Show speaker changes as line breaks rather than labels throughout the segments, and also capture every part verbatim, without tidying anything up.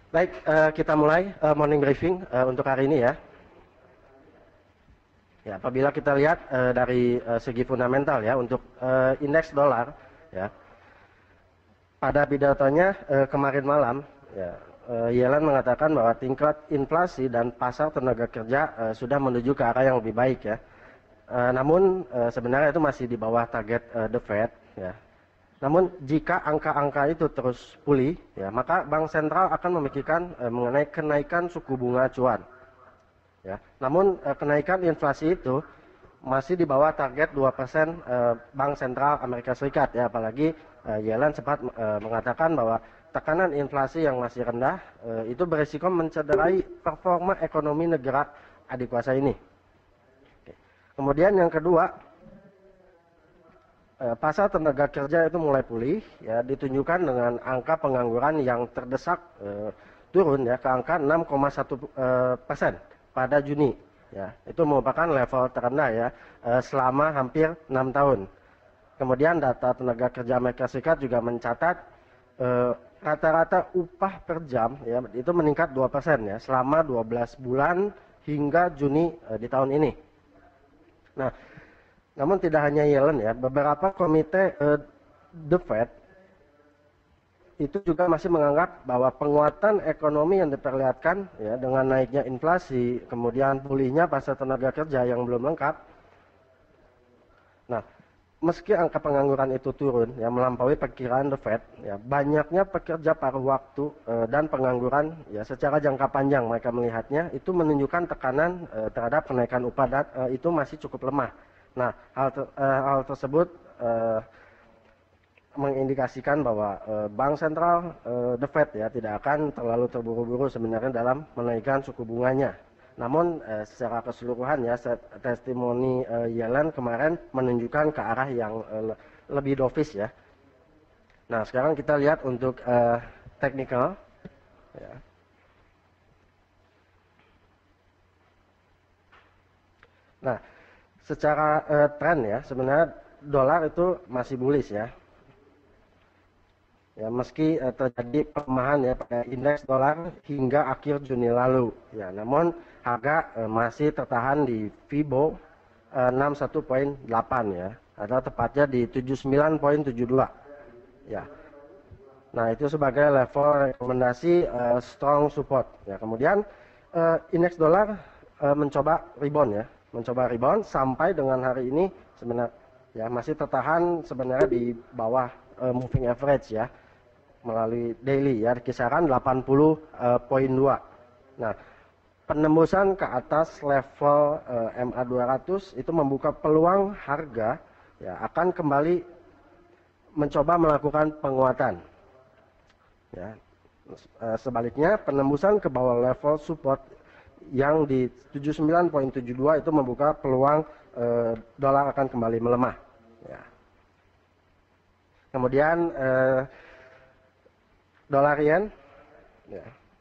Baik, uh, kita mulai uh, morning briefing uh, untuk hari ini ya. Ya, apabila kita lihat uh, dari uh, segi fundamental ya untuk uh, indeks dolar ya. Pada pidatonya uh, kemarin malam ya, uh, Yellen mengatakan bahwa tingkat inflasi dan pasar tenaga kerja uh, sudah menuju ke arah yang lebih baik ya. Uh, namun uh, sebenarnya itu masih di bawah target uh, The Fed ya. Namun jika angka-angka itu terus pulih, ya, maka Bank Sentral akan memikirkan eh, mengenai kenaikan suku bunga acuan. Ya. Namun eh, kenaikan inflasi itu masih di bawah target dua persen eh, Bank Sentral Amerika Serikat. Ya. Apalagi eh, Yellen sempat eh, mengatakan bahwa tekanan inflasi yang masih rendah eh, itu berisiko mencederai performa ekonomi negara adikuasa ini. Oke. Kemudian yang kedua, pasar tenaga kerja itu mulai pulih, ya, ditunjukkan dengan angka pengangguran yang terdesak eh, turun ya ke angka enam koma satu persen pada Juni. Ya, itu merupakan level terendah ya eh, selama hampir enam tahun. Kemudian data tenaga kerja Amerika Serikat juga mencatat eh, rata-rata upah per jam ya itu meningkat dua persen ya selama dua belas bulan hingga Juni eh, di tahun ini. Nah, namun tidak hanya Yellen ya, beberapa komite eh, The Fed itu juga masih menganggap bahwa penguatan ekonomi yang diperlihatkan ya dengan naiknya inflasi, kemudian pulihnya pasar tenaga kerja yang belum lengkap. Nah, meski angka pengangguran itu turun ya melampaui perkiraan The Fed, ya banyaknya pekerja paruh waktu eh, dan pengangguran ya secara jangka panjang mereka melihatnya itu menunjukkan tekanan eh, terhadap kenaikan upah dan eh, itu masih cukup lemah. Nah, hal, te uh, hal tersebut uh, mengindikasikan bahwa uh, Bank Sentral uh, The Fed ya tidak akan terlalu terburu-buru sebenarnya dalam menaikkan suku bunganya. Namun uh, secara keseluruhan ya testimoni uh, Yellen kemarin menunjukkan ke arah yang uh, lebih dovish ya. Nah, sekarang kita lihat untuk uh, technical ya. Nah, secara uh, tren ya sebenarnya dolar itu masih bullish ya. Ya meski uh, terjadi pelemahan ya pada indeks dolar hingga akhir Juni lalu. Ya, namun harga uh, masih tertahan di Fibo uh, enam puluh satu koma delapan ya, atau tepatnya di tujuh puluh sembilan koma tujuh dua. Ya. Nah, itu sebagai level rekomendasi uh, strong support. Ya, kemudian uh, indeks dolar uh, mencoba rebound ya. mencoba rebound sampai dengan hari ini sebenarnya ya masih tertahan sebenarnya di bawah uh, moving average ya melalui daily ya kisaran delapan puluh koma dua. Nah, penembusan ke atas level uh, M A dua ratus itu membuka peluang harga ya akan kembali mencoba melakukan penguatan. Ya. Uh, sebaliknya penembusan ke bawah level support yang di tujuh puluh sembilan koma tujuh dua itu membuka peluang eh, dolar akan kembali melemah. Ya. Kemudian eh, dolar yen, ya.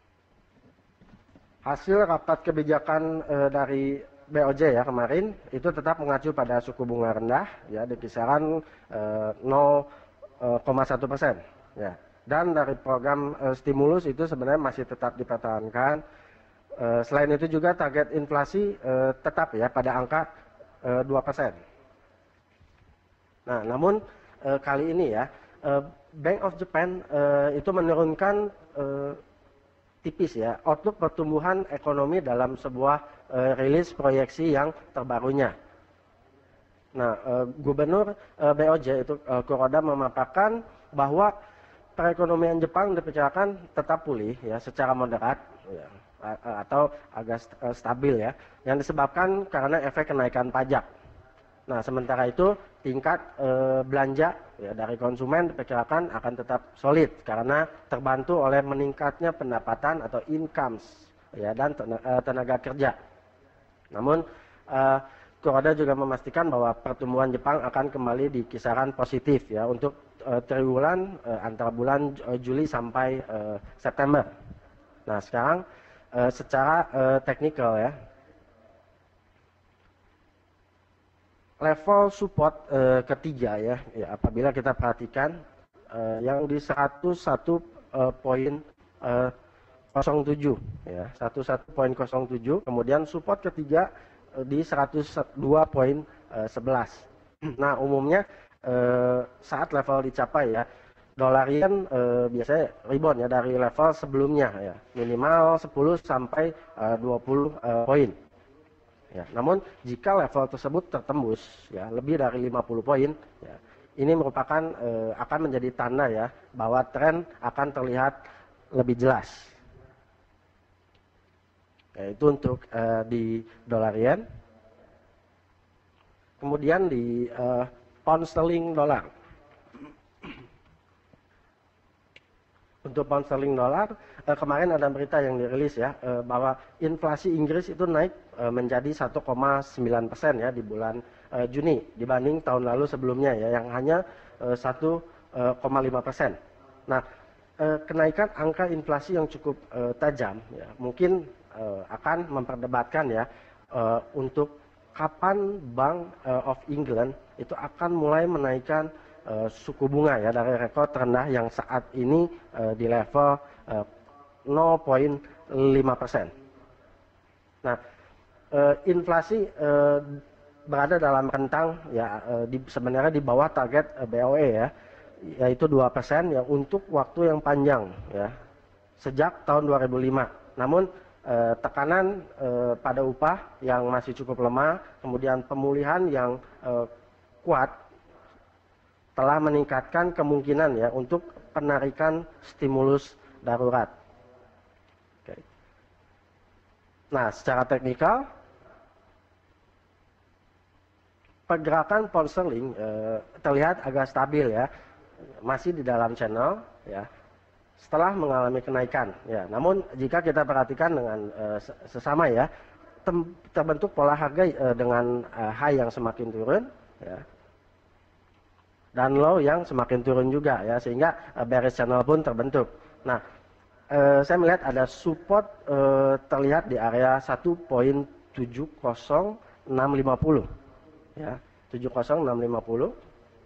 Hasil rapat kebijakan eh, dari B O J ya kemarin itu tetap mengacu pada suku bunga rendah ya di kisaran eh, nol koma satu persen. Ya. Dan dari program eh, stimulus itu sebenarnya masih tetap dipertahankan. Uh, selain itu juga target inflasi uh, tetap ya pada angka uh, dua persen. Nah, namun uh, kali ini ya uh, Bank of Japan uh, itu menurunkan uh, tipis ya outlook pertumbuhan ekonomi dalam sebuah uh, rilis proyeksi yang terbarunya. Nah, uh, Gubernur uh, B O J itu uh, Kuroda memaparkan bahwa perekonomian Jepang diperkirakan tetap pulih ya secara moderat ya, atau agak stabil ya, yang disebabkan karena efek kenaikan pajak. Nah, sementara itu tingkat e, belanja ya, dari konsumen diperkirakan akan tetap solid karena terbantu oleh meningkatnya pendapatan atau incomes ya dan tenaga kerja. Namun e, Kuroda juga memastikan bahwa pertumbuhan Jepang akan kembali di kisaran positif ya untuk e, triwulan e, antara bulan Juli sampai e, September. Nah, sekarang Uh, secara uh, teknikal ya, level support uh, ketiga ya, ya, apabila kita perhatikan uh, yang di seratus satu koma nol tujuh ya, seratus satu koma nol tujuh, kemudian support ketiga di seratus dua koma sebelas. Nah, umumnya eh, saat level dicapai ya, dolar yen eh, biasanya rebound ya dari level sebelumnya ya, minimal sepuluh sampai eh, dua puluh eh, poin. Ya, namun jika level tersebut tertembus ya lebih dari lima puluh poin ya, ini merupakan eh, akan menjadi tanda ya bahwa tren akan terlihat lebih jelas. Ya, itu untuk uh, di dolar yen. Kemudian di uh, pound sterling dolar. Untuk pound sterling dolar, uh, kemarin ada berita yang dirilis ya uh, bahwa inflasi Inggris itu naik uh, menjadi satu koma sembilan persen ya di bulan uh, Juni dibanding tahun lalu sebelumnya ya yang hanya uh, satu koma lima persen. Nah, uh, kenaikan angka inflasi yang cukup uh, tajam ya mungkin Uh, akan memperdebatkan ya uh, untuk kapan Bank uh, of England itu akan mulai menaikkan uh, suku bunga ya dari rekor terendah yang saat ini uh, di level uh, nol koma lima persen. Nah, uh, inflasi uh, berada dalam rentang ya uh, di, sebenarnya di bawah target uh, B O E ya, yaitu dua persen ya untuk waktu yang panjang ya sejak tahun dua ribu lima. Namun Eh, tekanan eh, pada upah yang masih cukup lemah, kemudian pemulihan yang eh, kuat telah meningkatkan kemungkinan ya untuk penarikan stimulus darurat. Oke. Nah, secara teknikal pergerakan pound sterling eh, terlihat agak stabil ya, masih di dalam channel ya. Setelah mengalami kenaikan ya, namun jika kita perhatikan dengan uh, sesama ya, terbentuk pola harga uh, dengan uh, high yang semakin turun ya, dan low yang semakin turun juga ya, sehingga uh, bearish channel pun terbentuk. Nah, uh, saya melihat ada support uh, terlihat di area satu koma tujuh nol enam lima nol ya, tujuh nol enam lima nol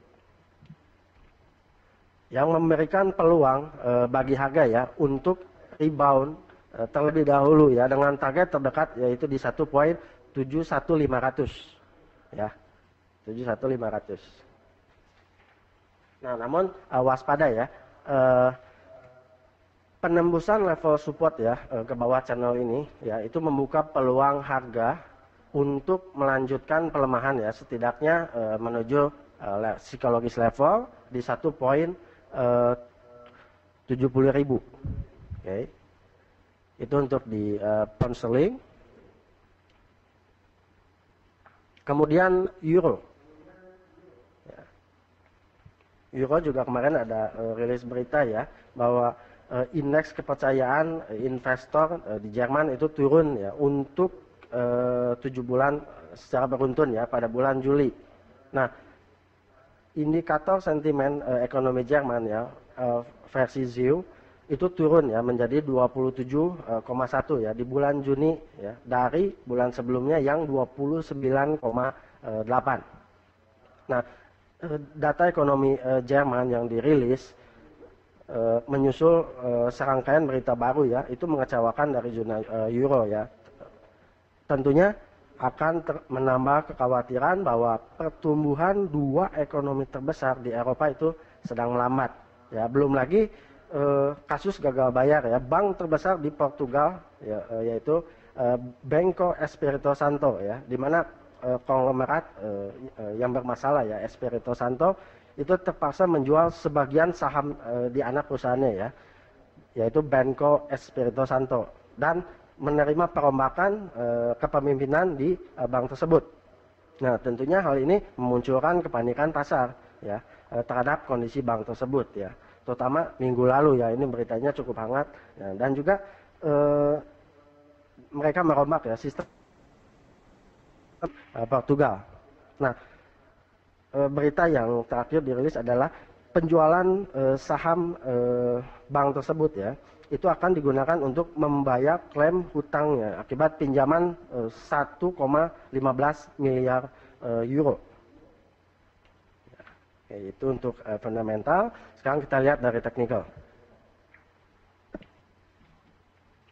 yang memberikan peluang e, bagi harga ya untuk rebound e, terlebih dahulu ya dengan target terdekat yaitu di satu koma tujuh satu lima nol nol ya, tujuh satu lima nol nol. Nah, namun e, waspada ya, e, penembusan level support ya e, ke bawah channel ini ya itu membuka peluang harga untuk melanjutkan pelemahan ya, setidaknya e, menuju e, le psikologis level di satu poin Uh, tujuh puluh ribu. Oke. Okay. Itu untuk di uh, pound sterling. Kemudian euro. Ya. Euro juga kemarin ada uh, rilis berita ya bahwa uh, indeks kepercayaan uh, investor uh, di Jerman itu turun ya untuk uh, tujuh bulan secara beruntun ya pada bulan Juli. Nah, indikator sentimen uh, ekonomi Jerman ya uh, versi Z I U itu turun ya menjadi dua puluh tujuh koma satu ya di bulan Juni ya dari bulan sebelumnya yang dua puluh sembilan koma delapan. Nah, uh, data ekonomi uh, Jerman yang dirilis uh, menyusul uh, serangkaian berita baru ya itu mengecewakan dari zona uh, euro ya. Tentunya akan menambah kekhawatiran bahwa pertumbuhan dua ekonomi terbesar di Eropa itu sedang melambat. Ya, belum lagi eh, kasus gagal bayar ya. Bank terbesar di Portugal ya, eh, yaitu eh, Banco Espírito Santo ya, di mana eh, konglomerat eh, yang bermasalah ya Espírito Santo itu terpaksa menjual sebagian saham eh, di anak perusahaannya ya, yaitu Banco Espírito Santo, dan menerima perombakan e, kepemimpinan di e, bank tersebut. Nah, tentunya hal ini memunculkan kepanikan pasar ya e, terhadap kondisi bank tersebut ya, terutama minggu lalu ya, ini beritanya cukup hangat ya, dan juga e, mereka merombak ya sistem e, Portugal. Nah, e, berita yang terakhir dirilis adalah penjualan e, saham e, bank tersebut ya itu akan digunakan untuk membayar klaim hutangnya akibat pinjaman e, satu koma lima belas miliar e, euro. Ya, itu untuk e, fundamental. Sekarang kita lihat dari teknikal.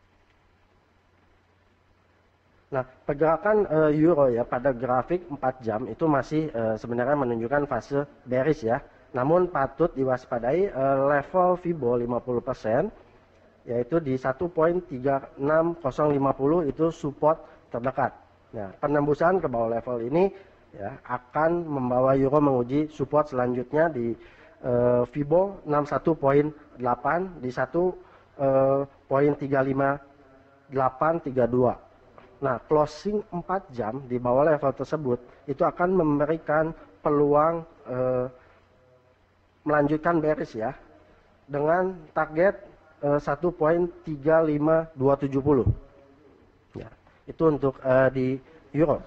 Nah, pergerakan uh, euro ya pada grafik empat jam itu masih uh, sebenarnya menunjukkan fase bearish ya. Namun patut diwaspadai uh, level Fibo lima puluh persen yaitu di satu koma tiga enam nol lima nol itu support terdekat. Nah, penembusan ke bawah level ini ya akan membawa euro menguji support selanjutnya di uh, Fibo enam puluh satu koma delapan di satu koma tiga lima delapan tiga dua. Nah, closing empat jam di bawah level tersebut itu akan memberikan peluang eh, melanjutkan bearish ya dengan target eh, satu koma tiga lima dua tujuh nol. Ya, itu untuk eh, di euro.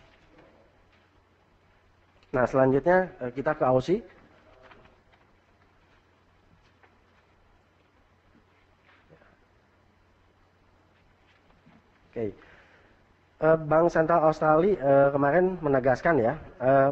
Nah, selanjutnya eh, kita ke Aussie. Oke. Okay. Bank Sentral Australia uh, kemarin menegaskan ya, uh,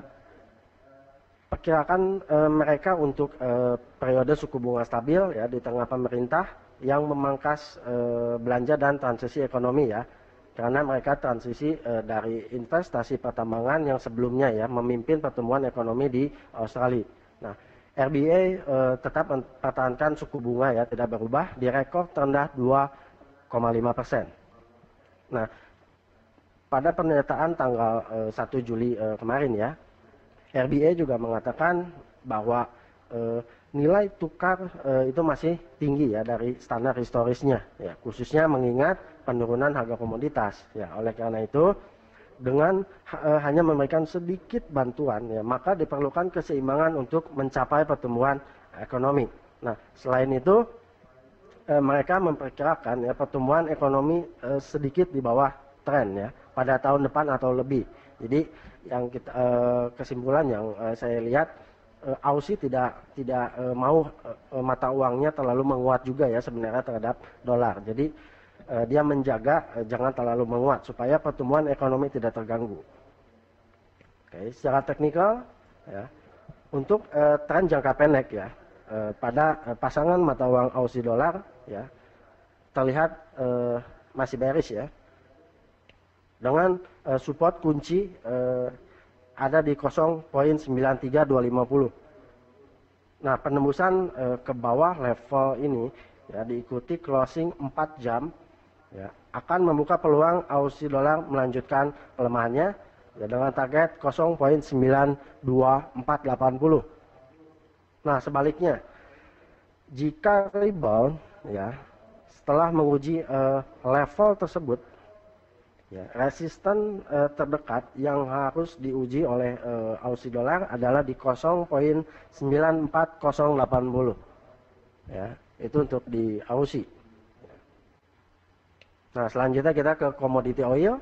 perkirakan uh, mereka untuk uh, periode suku bunga stabil ya di tengah pemerintah yang memangkas uh, belanja dan transisi ekonomi ya, karena mereka transisi uh, dari investasi pertambangan yang sebelumnya ya memimpin pertumbuhan ekonomi di Australia. Nah, R B A uh, tetap mempertahankan suku bunga ya tidak berubah di rekor terendah dua koma lima persen. Nah, pada pernyataan tanggal uh, satu Juli uh, kemarin ya, R B A juga mengatakan bahwa uh, nilai tukar uh, itu masih tinggi ya dari standar historisnya, ya, khususnya mengingat penurunan harga komoditas. Ya, oleh karena itu, dengan uh, hanya memberikan sedikit bantuan, ya, maka diperlukan keseimbangan untuk mencapai pertumbuhan ekonomi. Nah, selain itu, uh, mereka memperkirakan ya pertumbuhan ekonomi uh, sedikit di bawah tren ya pada tahun depan atau lebih. Jadi yang kita eh, kesimpulan yang eh, saya lihat eh, Aussie tidak tidak eh, mau eh, mata uangnya terlalu menguat juga ya sebenarnya terhadap dolar. Jadi eh, dia menjaga eh, jangan terlalu menguat supaya pertumbuhan ekonomi tidak terganggu. Oke, secara teknikal ya untuk eh, tren jangka pendek ya eh, pada eh, pasangan mata uang Aussie dolar ya terlihat eh, masih bearish ya. Dengan uh, support kunci uh, ada di nol koma sembilan tiga dua lima nol. Nah, penembusan uh, ke bawah level ini ya diikuti closing empat jam ya akan membuka peluang Aussie dolar melanjutkan pelemahannya ya dengan target nol koma sembilan dua empat delapan nol. Nah, sebaliknya jika rebound ya setelah menguji uh, level tersebut, ya, resisten uh, terdekat yang harus diuji oleh uh, Aussie dolar adalah di nol koma sembilan empat nol delapan nol. Ya, itu untuk di Aussie. Nah, selanjutnya kita ke commodity oil.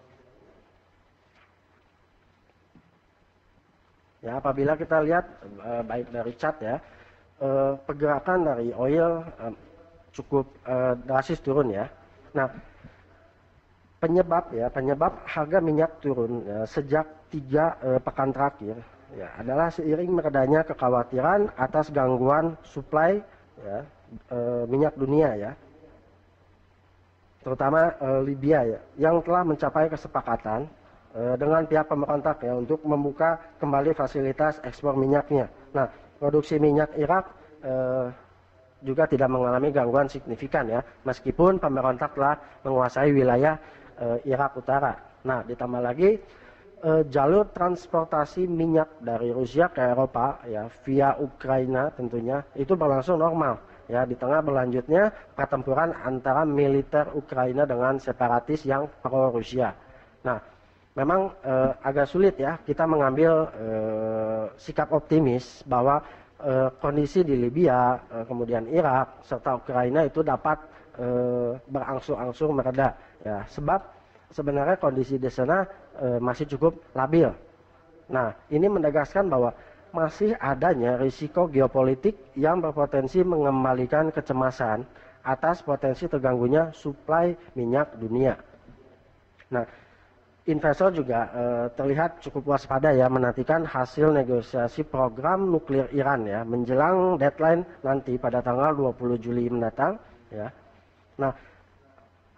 Ya, apabila kita lihat uh, baik dari chart ya, uh, pergerakan dari oil uh, cukup uh, drastis turun ya. Nah, penyebab ya penyebab harga minyak turun ya, sejak tiga eh, pekan terakhir ya adalah seiring meredanya kekhawatiran atas gangguan suplai ya, eh, minyak dunia ya, terutama eh, Libya ya yang telah mencapai kesepakatan eh, dengan pihak pemberontak ya untuk membuka kembali fasilitas ekspor minyaknya. Nah, produksi minyak Irak eh, juga tidak mengalami gangguan signifikan ya meskipun pemberontak telah menguasai wilayah Irak Utara. Nah, ditambah lagi eh, jalur transportasi minyak dari Rusia ke Eropa ya via Ukraina tentunya itu berlangsung normal ya di tengah berlanjutnya pertempuran antara militer Ukraina dengan separatis yang pro Rusia. Nah, memang eh, agak sulit ya kita mengambil eh, sikap optimis bahwa eh, kondisi di Libya, eh, kemudian Irak serta Ukraina itu dapat eh, berangsur-angsur mereda. Ya, sebab sebenarnya kondisi di sana e, masih cukup labil. Nah, ini menegaskan bahwa masih adanya risiko geopolitik yang berpotensi mengembalikan kecemasan atas potensi terganggunya suplai minyak dunia. Nah, investor juga e, terlihat cukup waspada ya menantikan hasil negosiasi program nuklir Iran ya menjelang deadline nanti pada tanggal dua puluh Juli mendatang ya. Nah,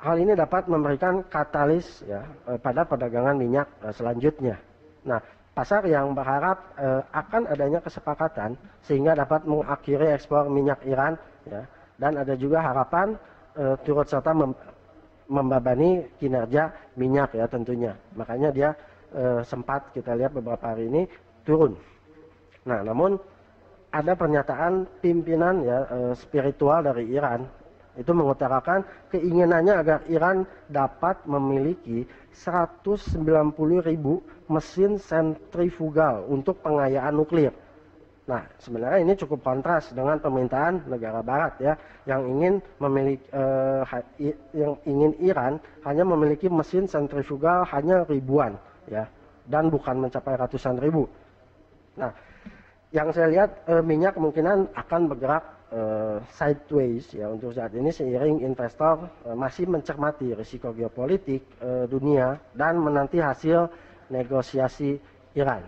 hal ini dapat memberikan katalis ya pada perdagangan minyak selanjutnya. Nah, pasar yang berharap eh, akan adanya kesepakatan sehingga dapat mengakhiri ekspor minyak Iran ya, dan ada juga harapan eh, turut serta mem membebani kinerja minyak ya tentunya. Makanya dia eh, sempat kita lihat beberapa hari ini turun. Nah, namun ada pernyataan pimpinan ya eh, spiritual dari Iran itu mengutarakan keinginannya agar Iran dapat memiliki seratus sembilan puluh ribu mesin sentrifugal untuk pengayaan nuklir. Nah, sebenarnya ini cukup kontras dengan permintaan negara Barat ya, yang ingin memiliki eh, yang ingin Iran hanya memiliki mesin sentrifugal hanya ribuan ya, dan bukan mencapai ratusan ribu. Nah, yang saya lihat eh, minyak kemungkinan akan bergerak Uh, sideways ya untuk saat ini seiring investor uh, masih mencermati risiko geopolitik uh, dunia dan menanti hasil negosiasi Iran.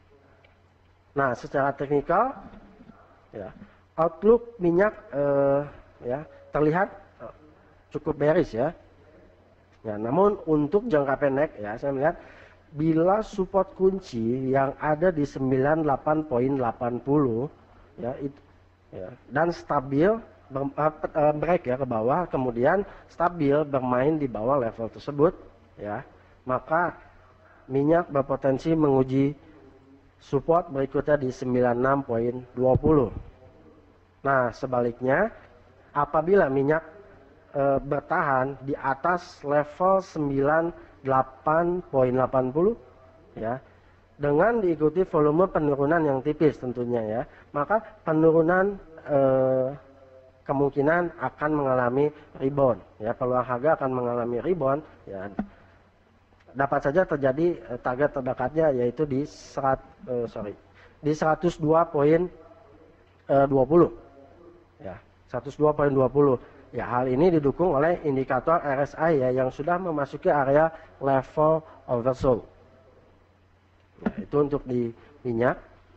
Nah, secara teknikal ya, outlook minyak uh, ya terlihat uh, cukup bearish ya. Ya, namun untuk jangka pendek ya saya melihat bila support kunci yang ada di sembilan puluh delapan koma delapan nol ya itu ya, dan stabil ber, uh, break ya ke bawah, kemudian stabil bermain di bawah level tersebut ya, maka minyak berpotensi menguji support berikutnya di sembilan puluh enam koma dua nol. Nah, sebaliknya apabila minyak uh, bertahan di atas level sembilan puluh delapan koma delapan nol ya, dengan diikuti volume penurunan yang tipis tentunya ya, maka penurunan eh, kemungkinan akan mengalami rebound ya, peluang harga akan mengalami rebound ya, dapat saja terjadi eh, target terdekatnya yaitu di serat, eh, sorry di seratus dua koma dua nol ya, seratus dua koma dua nol ya. Hal ini didukung oleh indikator R S I ya yang sudah memasuki area level oversold. Nah, itu untuk di minyak.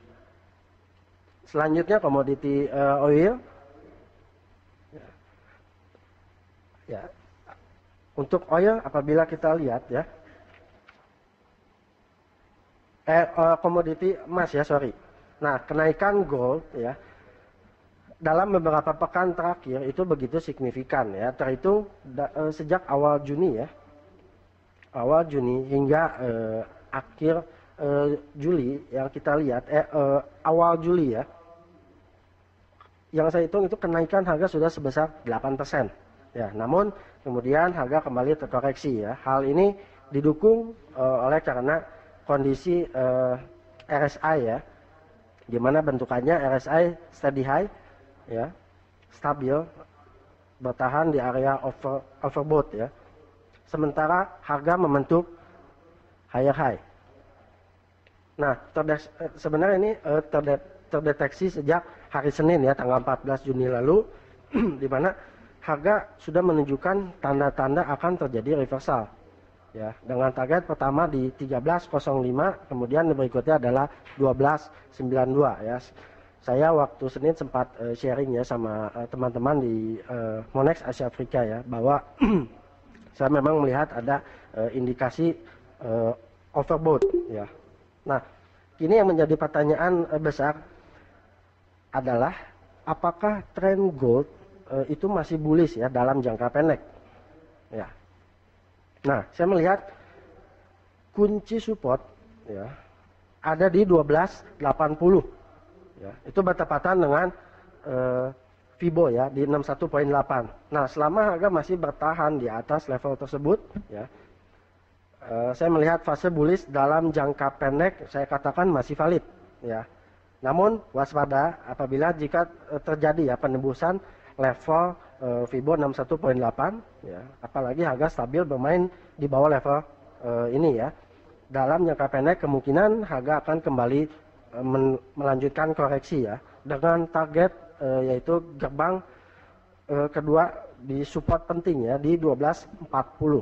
Selanjutnya komoditi uh, oil. Ya. Ya. Untuk oil apabila kita lihat ya. Eh uh, komoditi emas ya, sorry. Nah, kenaikan gold ya dalam beberapa pekan terakhir itu begitu signifikan ya. Terhitung da, uh, sejak awal Juni ya. Awal Juni hingga uh, akhir Uh, Juli yang kita lihat eh, uh, awal Juli ya, yang saya hitung itu kenaikan harga sudah sebesar delapan persen ya, namun kemudian harga kembali terkoreksi ya. Hal ini didukung uh, oleh karena kondisi uh, R S I ya, di mana bentukannya R S I steady high ya, stabil bertahan di area over overbought ya, sementara harga membentuk higher high. Nah, sebenarnya ini uh, terde terdeteksi sejak hari Senin ya, tanggal empat belas Juni lalu, di mana harga sudah menunjukkan tanda-tanda akan terjadi reversal, ya, dengan target pertama di tiga belas nol lima, kemudian berikutnya adalah dua belas sembilan puluh dua ya. Saya waktu Senin sempat uh, sharing ya sama teman-teman uh, di uh, Monex Asia Afrika ya, bahwa saya memang melihat ada uh, indikasi uh, overbought ya. Nah, ini yang menjadi pertanyaan besar adalah apakah tren gold e, itu masih bullish ya dalam jangka pendek? Ya. Nah, saya melihat kunci support ya ada di dua belas delapan puluh. Ya, itu bertepatan dengan e, Fibo ya di enam puluh satu koma delapan. Nah, selama harga masih bertahan di atas level tersebut ya, Uh, saya melihat fase bullish dalam jangka pendek saya katakan masih valid ya. Namun waspada apabila jika uh, terjadi ya penembusan level uh, Fibo enam puluh satu koma delapan ya, apalagi harga stabil bermain di bawah level uh, ini ya. Dalam jangka pendek kemungkinan harga akan kembali uh, melanjutkan koreksi ya, dengan target uh, yaitu gerbang uh, kedua di support penting ya di dua belas empat puluh.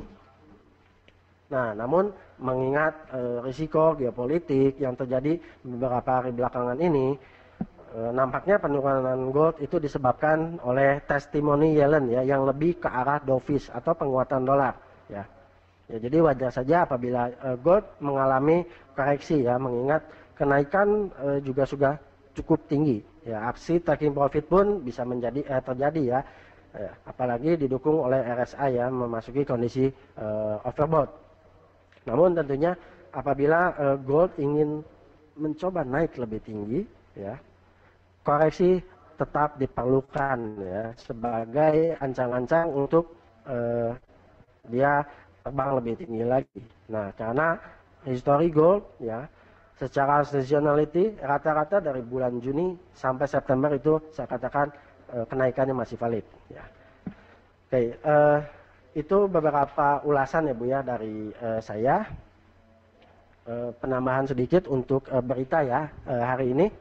Nah, namun mengingat e, risiko geopolitik yang terjadi beberapa hari belakangan ini, E, nampaknya penurunan gold itu disebabkan oleh testimoni Yellen ya, yang lebih ke arah dovish atau penguatan dolar ya. Ya, jadi wajar saja apabila e, gold mengalami koreksi ya, mengingat kenaikan e, juga sudah cukup tinggi ya. Aksi taking profit pun bisa menjadi eh, terjadi ya, eh, apalagi didukung oleh R S I ya, memasuki kondisi eh, overbought. Namun tentunya apabila eh, gold ingin mencoba naik lebih tinggi ya, koreksi tetap diperlukan ya, sebagai ancang-ancang untuk eh, dia terbang lebih tinggi lagi. Nah, karena history gold ya, secara seasonality rata-rata dari bulan Juni sampai September itu saya katakan eh, kenaikannya masih valid ya. Oke, eh, itu beberapa ulasan ya Bu ya dari eh, saya. Eh, penambahan sedikit untuk eh, berita ya eh, hari ini.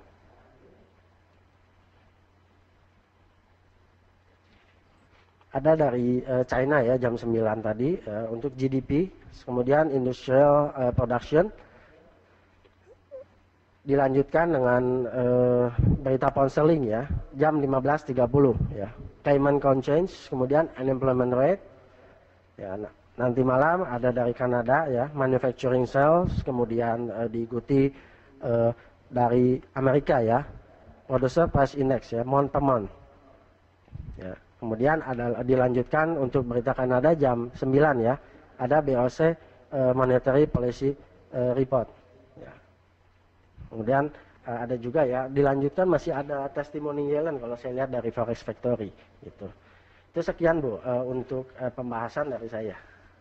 Ada dari uh, China ya jam sembilan tadi uh, untuk G D P, kemudian industrial uh, production. Dilanjutkan dengan uh, berita pound sterling ya jam lima belas tiga puluh ya. Payment count change, kemudian unemployment rate. Ya, nah, nanti malam ada dari Kanada ya, manufacturing sales, kemudian uh, diikuti uh, dari Amerika ya, producer price index ya, month per month. Ya. Kemudian ada dilanjutkan untuk berita Kanada jam sembilan ya. Ada B O C uh, Monetary Policy uh, Report. Ya. Kemudian uh, ada juga ya, dilanjutkan masih ada testimoni Yellen kalau saya lihat dari Forex Factory gitu. Itu sekian Bu uh, untuk uh, pembahasan dari saya.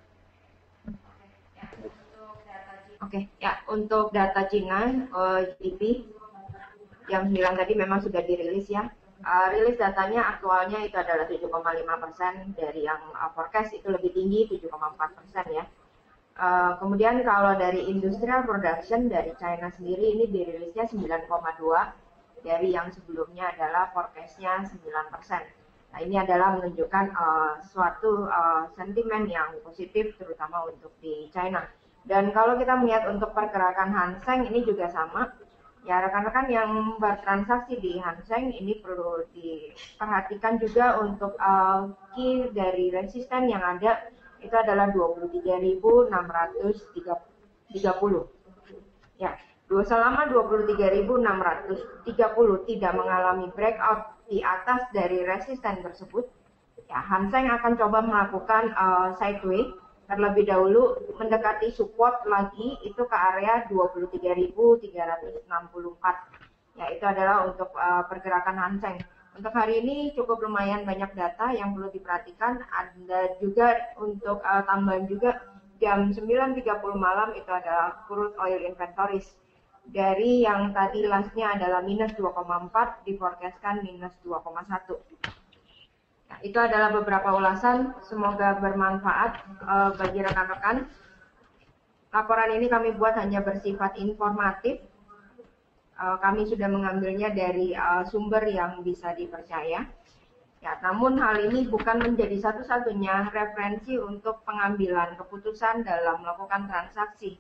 Oke, okay, ya untuk data Cina uh, G D P jam sembilan tadi memang sudah dirilis ya. Uh, rilis datanya aktualnya itu adalah tujuh koma lima persen, dari yang uh, forecast itu lebih tinggi tujuh koma empat persen ya. Uh, kemudian kalau dari industrial production dari China sendiri ini dirilisnya sembilan koma dua, dari yang sebelumnya adalah forecastnya sembilan persen. Nah, ini adalah menunjukkan uh, suatu uh, sentimen yang positif terutama untuk di China. Dan kalau kita melihat untuk pergerakan Hang Seng ini juga sama. Ya, rekan-rekan yang bertransaksi di Hang Seng ini perlu diperhatikan juga untuk uh, key dari resisten yang ada itu adalah dua puluh tiga ribu enam ratus tiga puluh. Ya, selama dua puluh tiga ribu enam ratus tiga puluh tidak mengalami breakout di atas dari resisten tersebut, ya Hang Seng akan coba melakukan uh, sideways terlebih dahulu mendekati support lagi itu ke area dua puluh tiga ribu tiga ratus enam puluh empat. Ya, itu adalah untuk uh, pergerakan Hang Seng. Untuk hari ini cukup lumayan banyak data yang perlu diperhatikan. Ada juga untuk uh, tambahan juga jam sembilan tiga puluh malam itu adalah crude oil inventories. Dari yang tadi lastnya adalah minus dua koma empat, diforecastkan minus dua koma satu. Nah, itu adalah beberapa ulasan, semoga bermanfaat uh, bagi rekan-rekan. Laporan ini kami buat hanya bersifat informatif. Uh, kami sudah mengambilnya dari uh, sumber yang bisa dipercaya. Ya, namun hal ini bukan menjadi satu-satunya referensi untuk pengambilan keputusan dalam melakukan transaksi.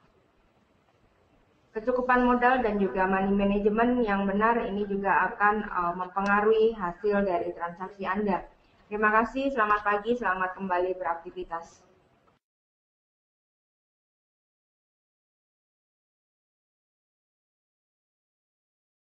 Kecukupan modal dan juga money management yang benar ini juga akan uh, mempengaruhi hasil dari transaksi Anda. Terima kasih, selamat pagi, selamat kembali beraktivitas.